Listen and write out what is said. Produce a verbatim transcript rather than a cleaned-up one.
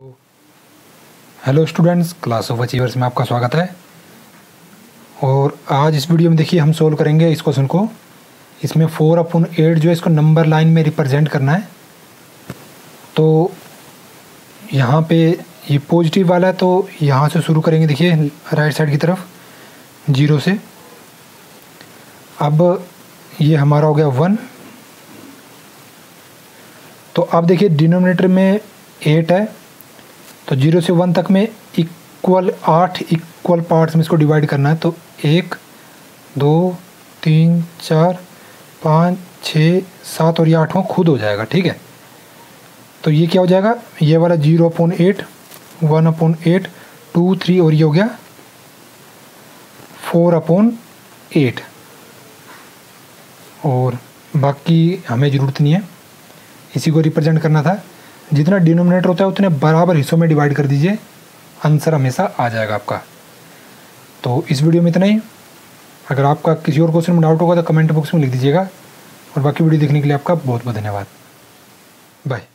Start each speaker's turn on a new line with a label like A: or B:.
A: Hello students, class of achievers में आपका स्वागत है। और आज इस वीडियो में देखिए हम सोल्व करेंगे इस क्वेश्चन को। इसमें फोर अपॉन एट जो है इसको नंबर लाइन में रिप्रेजेंट करना है। तो यहाँ पे ये पॉजिटिव वाला है तो यहाँ से शुरू करेंगे। देखिए राइट साइड की तरफ जीरो से। अब ये हमारा हो गया वन। तो अब देखिए डिनोमिनेटर में एट है तो जीरो से वन तक में इक्वल आठ इक्वल पार्ट्स में इसको डिवाइड करना है। तो एक दो तीन चार पाँच छः सात और ये आठवां खुद हो जाएगा। ठीक है, तो ये क्या हो जाएगा, ये वाला zero upon eight, one upon eight, two three और ये हो गया फोर अपॉन एट। और बाकी हमें ज़रूरत नहीं है, इसी को रिप्रेजेंट करना था। जितना डिनोमिनेटर होता है उतने बराबर हिस्सों में डिवाइड कर दीजिए, आंसर हमेशा आ जाएगा आपका। तो इस वीडियो में इतना ही। अगर आपका किसी और क्वेश्चन में डाउट होगा तो कमेंट बॉक्स में लिख दीजिएगा। और बाकी वीडियो देखने के लिए आपका बहुत बहुत धन्यवाद। बाय।